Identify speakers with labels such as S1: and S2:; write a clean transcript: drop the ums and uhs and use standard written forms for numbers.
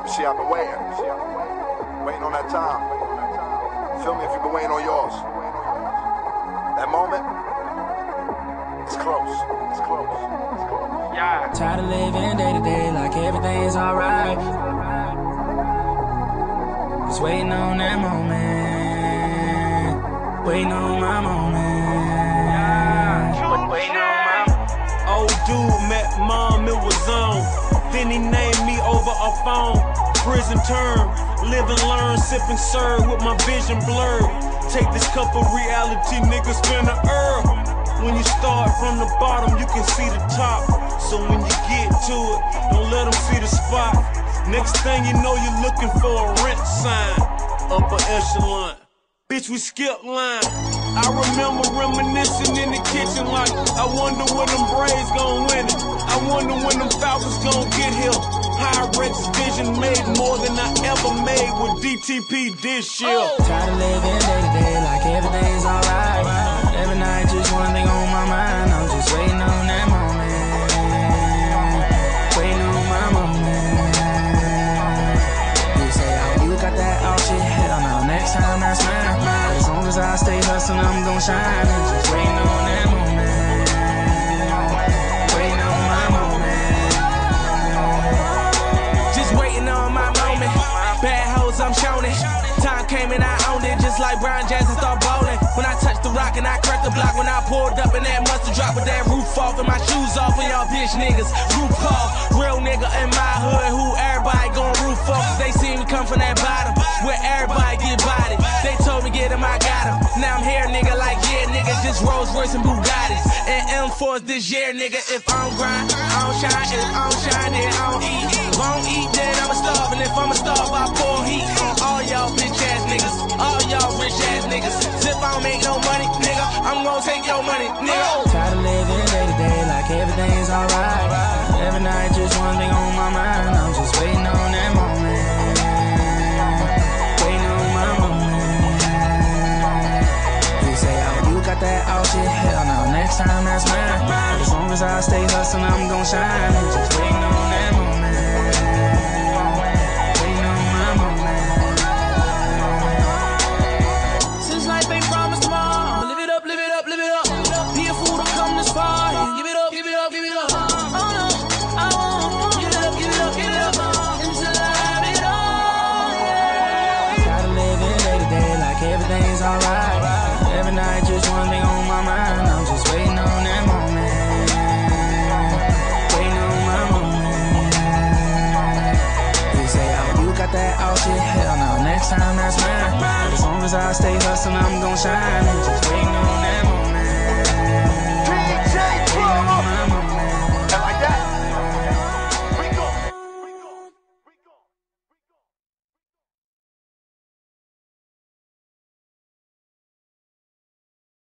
S1: See, I've been waiting. Waiting on that time. Feel me if you've been waiting on yours. That moment, it's close. It's close. It's close.
S2: Yeah.
S3: Tired of living day to day like everything's alright. Just waiting on that moment. Waiting on my moment.
S2: Yeah. Waiting on my
S4: Old dude met mom, it was on. Then he named me over a phone. Prison term, live and learn, sip and serve with my vision blurred. Take this cup of reality, nigga, spin the herb. When you start from the bottom, you can see the top. So when you get to it, don't let them see the spot. Next thing you know, you're looking for a rent sign. Upper echelon, bitch, we skip line. I remember reminiscing in the kitchen like, I wonder when them Braves gon' win it. I wonder when them Falcons gon' get here. Pyrex vision made more than I ever made with DTP this year.
S3: Tired of living day to day like everything's alright. Every night just one thing on my mind. I'm just waiting on that moment. Waiting on my moment. You say, oh, you got that all shit. Hell no, next time that's mine. But as long as I stay hustling, I'm gon' shine. I'm just waiting on that moment. Waiting on my moment. Just waiting on my moment. Bad hoes, I'm showing it. Time came and I owned it, just like Brian Jackson start bowling. When I touched the rock and I cracked the block, when I pulled up and that mustard drop with that roof off and my shoes off and y'all bitch niggas. Roof off, real nigga in my hood who everybody gon' roof off. Cause they see me come from that bottom where everybody get bodied. They told me get him, I got him. Now I'm here, nigga, like yeah, nigga, just Rolls Royce and Bugattis and M4s this year, nigga. If I don't grind, I don't shine. If I don't shine, then I don't eat. If I don't eat, then I'ma starve. And if I'ma starve, I pour heat on all y'all bitch ass niggas, all y'all rich ass niggas. If I don't make no money, nigga, I'm gon' take your money, nigga. Tired of living day to day like everything's alright. Every night just one thing on my mind. I'm just waiting on that moment. Waiting on my moment. You say, oh, you got that all shit. Hell no, next time that's mine. But as long as I stay hustling, I'm gon' shine. I'm just waiting on that moment. Waiting on my moment. Since life ain't promised tomorrow, live it up, live it up, live it up. Be a fool to come this far. Give it up, give it up, give it up. Oh no, I won't. Give it up, give it up, give it up. Until I have it all, yeah. Tired of living day to day like everything's alright. Every night just one thing on my mind. I'm just waiting on that moment. Waiting on my moment. You say, oh, you got that all shit. Hell no, next time that's mine. But as long as I stay hustling, I'm gon' shine.